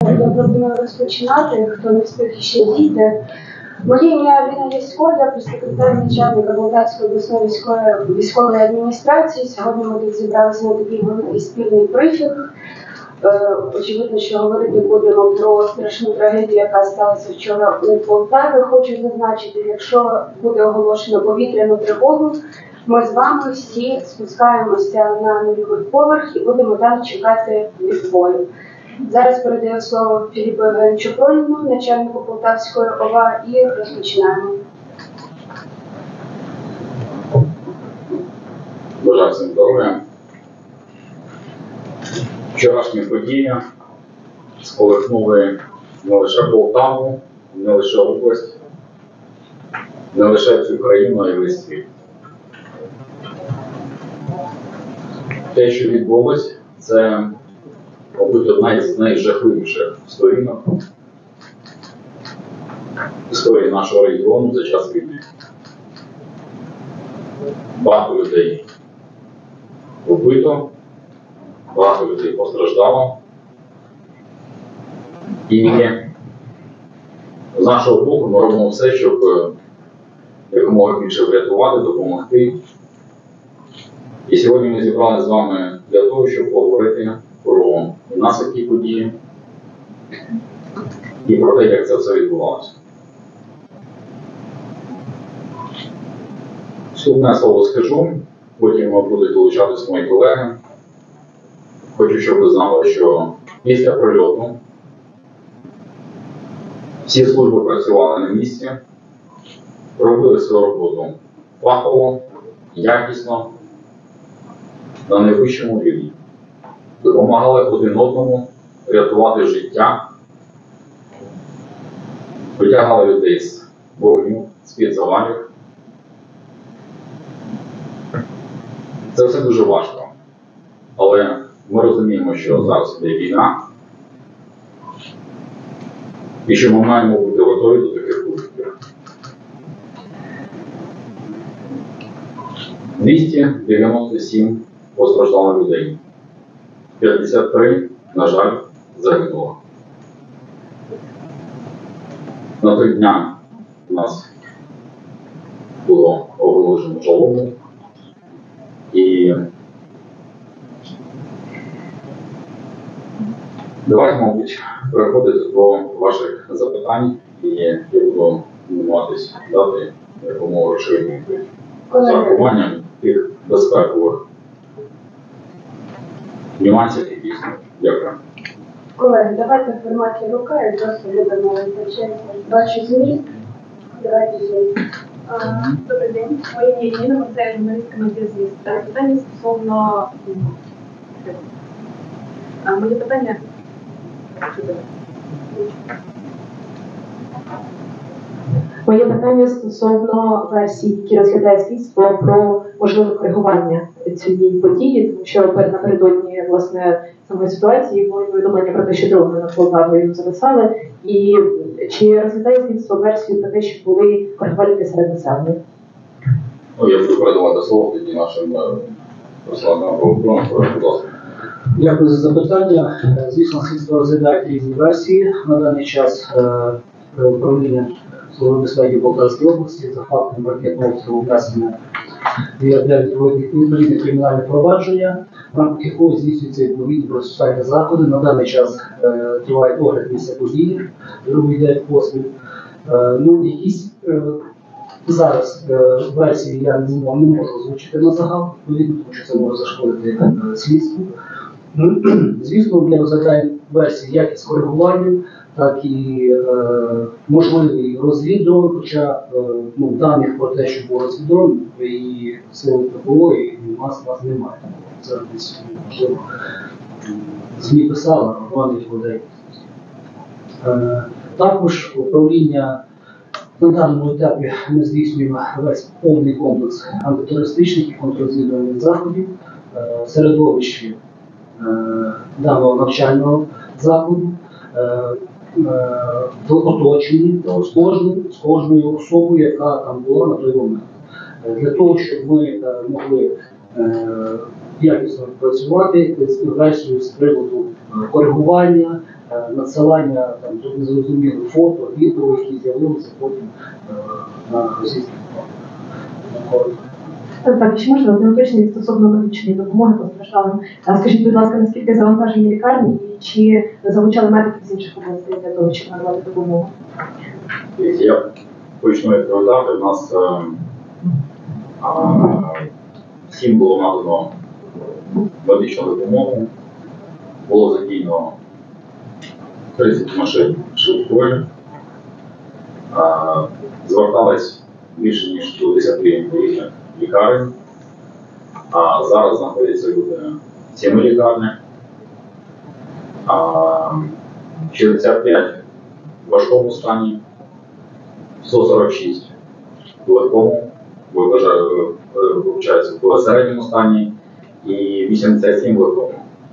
Я пропоную розпочинати, хто не встиг ще дійти. Моє ім'я Аліна Ясько, я прес-секретар начальника Полтавської обласної військової адміністрації. Сьогодні ми тут зібралися на такий великий спільний брифінг. Очевидно, що говорити будемо про страшну трагедію, яка сталася вчора у Полтаві. Хочу зазначити, якщо буде оголошено повітряну тривогу, ми з вами всі спускаємося на нульовий поверх і будемо там чекати відбою. Зараз передаю слово Філіпу Євгеновичу Проніну, начальнику Полтавської ОВА, і розпочинаємо. Бажаю всім здоров'я. Вчорашні події сколихнули не лише Полтаву, не лише область, не лише цю країну, а й весь світ. Те, що відбулось, це, мабуть, одна із найжахливіших сторінок історії нашого регіону за час війни. Багато людей вбито, багато людей постраждало. І з нашого боку ми робимо все, щоб якомога більше врятувати, допомогти. І сьогодні ми зібралися з вами для того, щоб поговорити про наслідки події і про те, як це все відбувалося. Вступне слово скажу, потім будуть долучатися мої колеги. Хочу, щоб ви знали, що після прильоту всі служби працювали на місці, робили свою роботу фахово, якісно, на найвищому рівні. Допомагали один одному рятувати життя, витягали людей з вогню, з-під завалів. Це все дуже важко. Але ми розуміємо, що зараз іде війна, і що ми маємо бути готові до таких викликів. 297 постраждало людей. 53, на жаль, загинуло. На 3 дня у нас було оголошено жалобу. І давайте, мабуть, переходити до ваших запитань, і я буду намагатись дати якомога розширену відповідь з урахуванням тих безпекових нюансів, які існують. Дякую. Колеги, давайте в форматі рука і просто будемо визначати. Бачу зміст. Давайте зміст. Добрий день. Моє ім'я Ірина, це журналістка «Медіазвіст». Питання стосовно... Моє питання... Моє питання стосовно версій, які розглядає слідство про можливе коригування цієї події, тому що напередодні, власне, самої ситуації було повідомлення про те, що дрони над Полтавою зависали. І чи розглядає слідство версію про те, що були коригувальники серед населення? Я буду передавати слово тоді нашим Русланом Павловичем, будь ласка. Дякую за запитання. Звісно, слідство розглядає різні версії. На даний час управління Служби безпеки Полтавської області за фактом ракетного обстрілу внесення відповідне кримінальне провадження, в рамках якого здійснюються відповідні процесуальні заходи. На даний час триває огляд місця події, другий день поспіль. Якісь зараз версії я не можу озвучити на загал, відповідно, тому що це може зашкодити слідству. Звісно, ми розглядаємо версії як із коригуванням, так і можливий розвіддрон, хоча даних про те, що був розвіддрон, і сили ППО, і у нас немає. Це десь, можливо, ЗМІ писали, а даних людей. Також управління на даному етапі ми здійснюємо весь повний комплекс антитерористичних і контррозвідувальних заходів в середовищі даного навчального закладу, в оточенні з кожною особою, яка там була на той момент. Для того, щоб ми могли якісно працювати з версією з приводу коригування, надсилання там тут незрозумілих фото, відео, які з'явилися потім на російських фронтах. Так, ще можна одне уточнення стосовно медичної допомоги постраждалим. Скажіть, будь ласка, наскільки завантажені лікарні і чи залучали медиків з інших областей для того, щоб надавати допомогу? Я почну відповідати. У нас всім було надано медичну допомогу, було задіяно 30 машин швидкої, звертались більше ніж до 10 різних лікарень, а зараз знаходяться люди в 7 лікарнях, 65 в важкому стані, 146 в легкому, в середньому стані і 87 в легкому.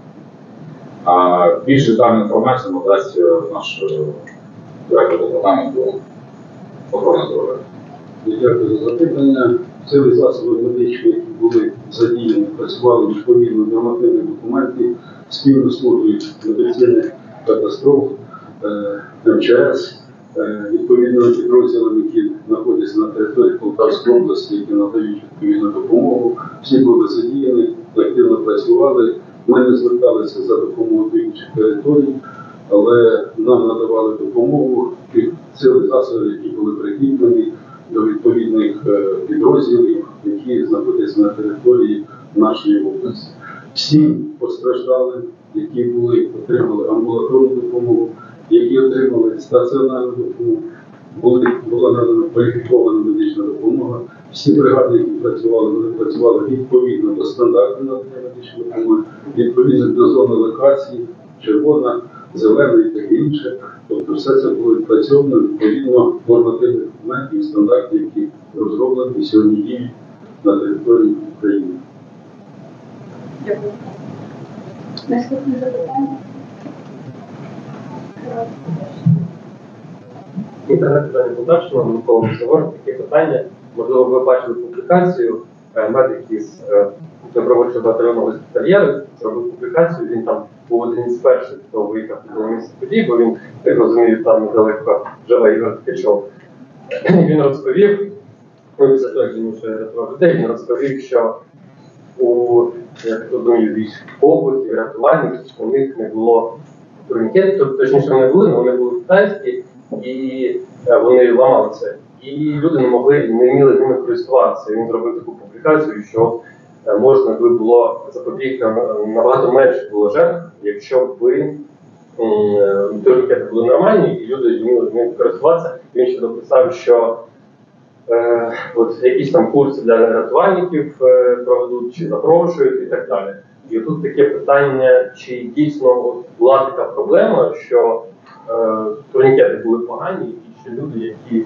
Більш детальну інформацію надасть наш директор департаменту охорони здоров'я. Дякую за запитання. Сили засоби медичні, які були задіяні, працювали відповідно до нормативних документів, спільно службою медицини катастроф, МЧС, відповідно підрозділами, які знаходяться на території Полтавської області, які надають відповідну допомогу. Всі були задіяні, активно працювали. Ми не зверталися за допомогою до інших територій, але нам надавали допомогу сили засобів, які були прикріплені до відповідних підрозділів, які знаходяться на території нашої області. Всі постраждали, які отримали амбулаторну допомогу, які отримали стаціонарну допомогу, була надана кваліфікована медична допомога. Всі бригади, які працювали, вони працювали відповідно до стандартів надання медичної допомоги, відповідно до зони локації, червона, зелена і таке інше. Тобто все це було відпрацьовано відповідно нормативних документів і стандартів, які розроблені і сьогодні діють на території України. Дякую. Наступне запитання. Інтернет-питання Полтавщина, Микола Мусовор, таке питання. Можливо, ви бачили публікацію, медик із добровольчого батальйону госпітальєри зробив публікацію, він там був один із перших, хто виїхав на місце подій, бо він, так розумію, там недалеко живе Ігор Ткачов. Він розповів, він розповів, що у, як розумію, військових і рятувальників у них не було турнікетів, точніше вони були, але вони були китайські, і вони ламалися. І люди не вміли ними користуватися. Він зробив таку публікацію, що можна би було запобігти, набагато менше було жертв, якщо б турнікети були нормальні і люди вміли ними користуватися. Він ще дописав, що от якісь там курси для рятувальників проведуть, чи запрошують і так далі. І тут таке питання, чи дійсно була така проблема, що турнікети були погані, і що люди, які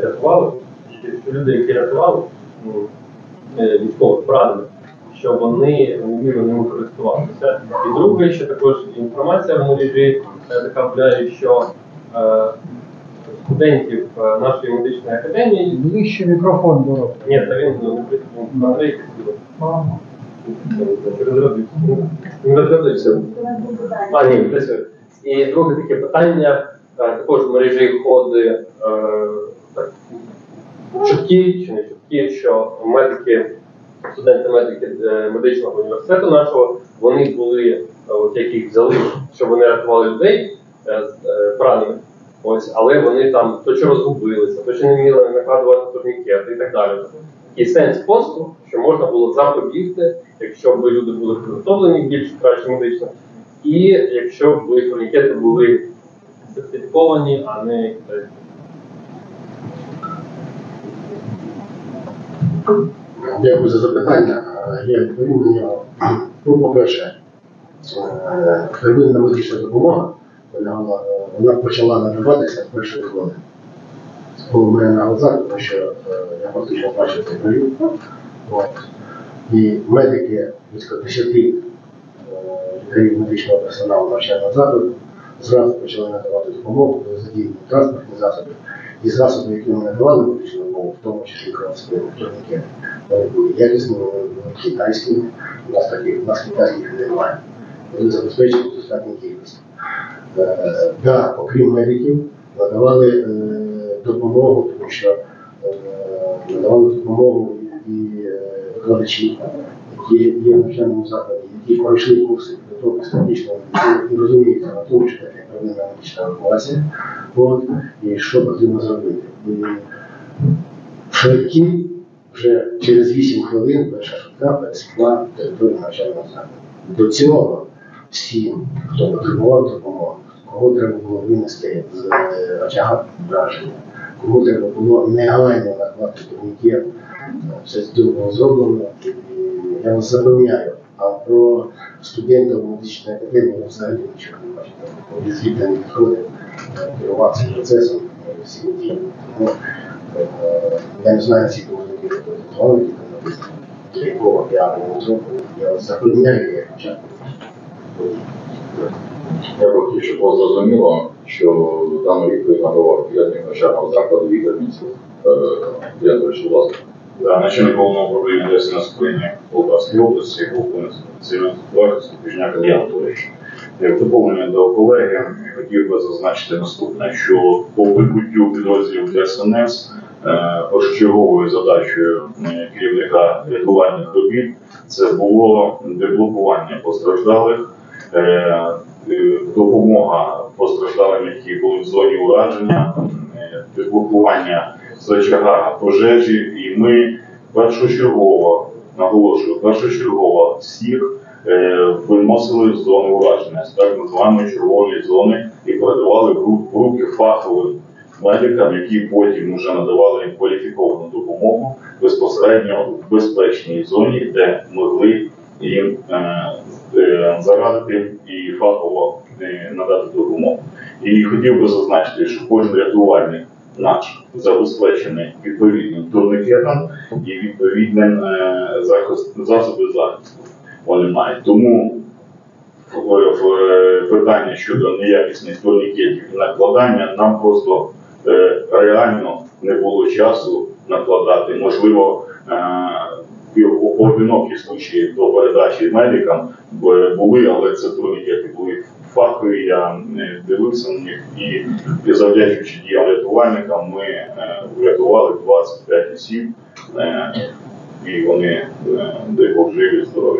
рятували, військових поранених, що вони не вміли ними користуватися. І друге, ще також інформація в мережі така гуляє, що студентів нашої медичної академії... Ближче мікрофон було. Ні, та він на Андрейки сидів. Він розробився. Ні, працює. І друге таке питання, також в мережі ходить чутки, чи не чутки, що студенти-медики медичного університету нашого, вони були, яких взяли, щоб вони рятували людей поранених, але вони там то чи розгубилися, то чи не вміли накладувати турнікети і так далі. І сенс посту, що можна було запобігти, якщо б люди були підготовлені більш краще медично, і якщо б турнікети були сертифіковані, а не китайські. Дякую за запитання. Я відповім на нього. По-перше, первинна медична допомога, вона почала надаватися в перші хвилини. Було в мене на глазах, тому що я фактично бачив цей період. І медики, близько 10 лікарів медичного персоналу навчального закладу зразу почали надавати допомогу, були задіяні транспортні засоби. І засоби, які ми надавали медичну допомогу, в тому числі кровоспини, турнікети, вони були якісні, вони були китайськими, у нас китайських немає. Вони забезпечені достатньо кількості. Да, окрім медиків, надавали допомогу, тому що надавали допомогу і викладачі, які є в навчальному закладі, які пройшли курси підготовки з медичної медицини і розуміються на тому, що таке первинна медична евакуація, і що потрібно зробити. І в швидкій вже через 8 хвилин перша швидка пересікла територію навчального закладу. До цього всім, хто потребував допомоги, кого треба було винести з очага враження, кому треба було негайно накласти турнікет, все це було зроблено. І я вас запевняю, а про студентів медичної академії я взагалі нічого не бачу. Звідти не підходить керуватися процесом всі дії. Тому я не знаю, ці повинні якого я не зроблю. Я вас запевняю, як початку. Я б хотів, щоб було зрозуміло, що дану відповідь надавав керівник навчального закладу Віктор Мінцев. Будь ласка. Начальник головного управління Державного управління Полтавської області, полковник цивільного захисту Кужняк Андрій Анатолійович. Як доповнення до колеги, хотів би зазначити наступне, що по прибуттю підрозділів ДСНС першочерговою задачею керівника рятувальних робіт це було деблокування постраждалих, допомога постраждалим, які були в зоні ураження, деблокування з очага пожежі, і ми першочергово, наголошую, першочергово всіх виносили в зону ураження, з так званої червоної зони, і передавали в руки фаховим медикам, які потім вже надавали їм кваліфіковану допомогу безпосередньо в безпечній зоні, де могли їм зарадити і фахово надати допомогу. І хотів би зазначити, що кожен рятувальник наш забезпечений відповідним турнікетом і відповідним засобом захисту вони мають. Тому в питанні щодо неякісних турнікетів і накладання нам просто реально не було часу накладати. Можливо, поодинокі случаї до передачі медикам були, але це турнікети були фахові, я дивився на них, і завдячуючи діям рятувальникам ми врятували 25 осіб, і вони, дай Бог, живі і здорові.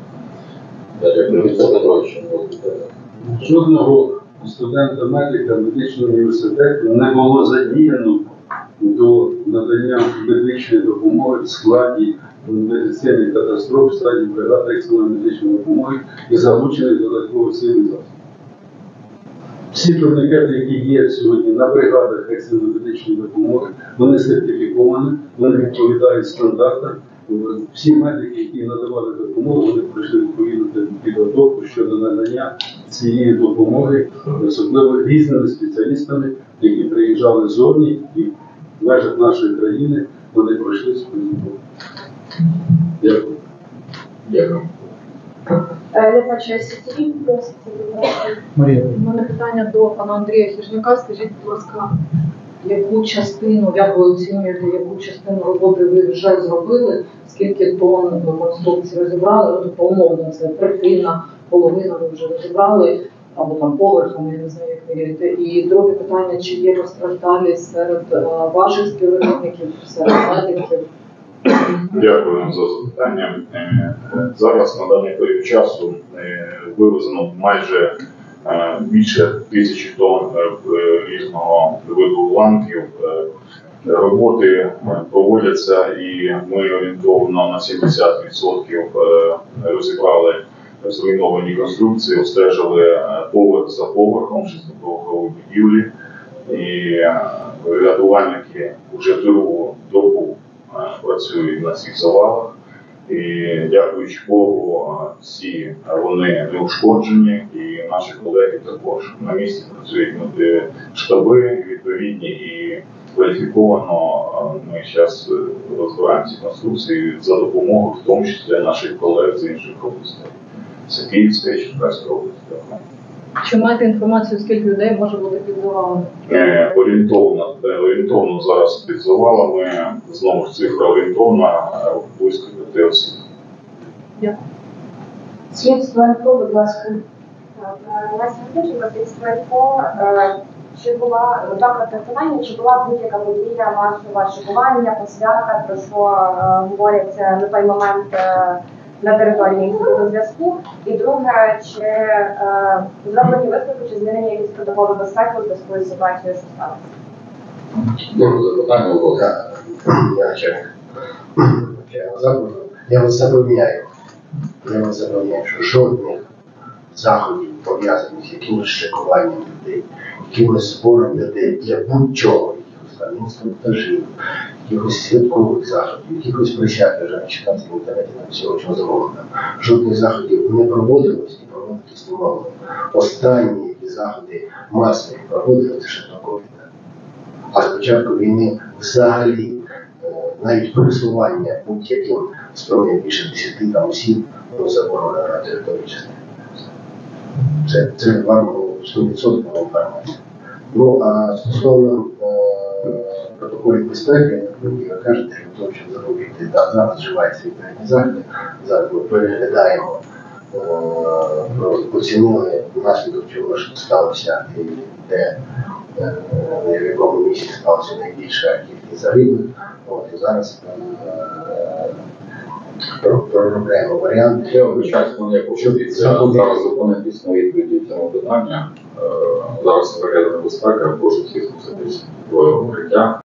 Жодного студента-медика медичного університету не було задіяно до надання медичної допомоги в складі медицини катастроф, в складі бригади екстреної медичної допомоги і залучених додаткових сил і засобів. Всі турнікети, які є сьогодні на бригадах екстреної медичної допомоги, вони сертифіковані, вони відповідають стандартам. Всі медики, які надавали допомогу, вони пройшли відповідну підготовку щодо надання цієї допомоги, особливо різними спеціалістами, які приїжджали ззовні і в межах нашої країни вони пройшли свою допомогу. Дякую. Дякую. Я бачу СТВ, просто Марія. У мене питання до пана Андрія Хижняка. Скажіть, будь ласка, яку частину, як ви оцінюєте, яку частину роботи ви вже зробили, скільки тонн конструкцій розібрали, тобто умовно це третина, половина ви вже розібрали, або там поверхом, я не знаю, як міряєте. І друге питання, чи є постраждалі серед ваших співробітників, серед медиків? Дякую за запитання. Зараз на даний період часу вивезено майже більше 1000 тонн різного виду уламків. Роботи проводяться, і ми орієнтовно на 70% розібрали зруйновані конструкції, обстежили поверх за поверхом 6-поверхової будівлі, і рятувальники вже другу добу працюють на цих завалах. І дякуючи Богу, всі вони не ушкоджені, і наші колеги також на місці працюють штаби відповідні, і кваліфіковано ми зараз розбираємо ці конструкції за допомогою, в тому числі наших колег з інших областей. Це Київська і Черкаська область. Чи маєте інформацію, скільки людей може бути під завалами? Орієнтовно зараз під завалами, знову ж цифра орієнтовна, близько 5 осіб. Слідство НПО, будь ласка. Леся Григорівна, Стрелько, чи була до протестування, чи була будь-яка подія масове шокування, посвята, про що говорять на той момент на території Інституту зв'язку? І друге, чи зроблені висновки, чи змінені якісь протоколи безпеки у зв'язку з ситуацією, що сталося? Дуже запитання було. Я вас запевняю, що жодних заходів, пов'язаних з якимось шикуванням людей, якимось збором людей для будь-чого, якихось там інструктажів, якихось святкових заходів, якихось присяг, вже не читати в інтернеті на всього, чого завгодно. Жодних заходів не проводилось і проводитись не могло. Останні які заходи масові проводилися ще до ковіда. А з початку війни взагалі навіть пересування будь-яким зброєм більше 10 там осіб заборонено на території частини. Це вам 100% інформація. Ну, а стосовно протоколів безпеки, ви кажете, що щоб заробити, зараз вживається відповідні заходи. Зараз ми переглядаємо, оцінили наслідок чого ж сталося і де, в якому місці сталося найбільша кількість загиблих. І зараз проробляємо варіанти. Я вибачаюсь, мене як пропозиція зараз зупинитись на відповіді цього питання. Зараз переглядаємо безпеки, прошу всіх спуститись в укриття.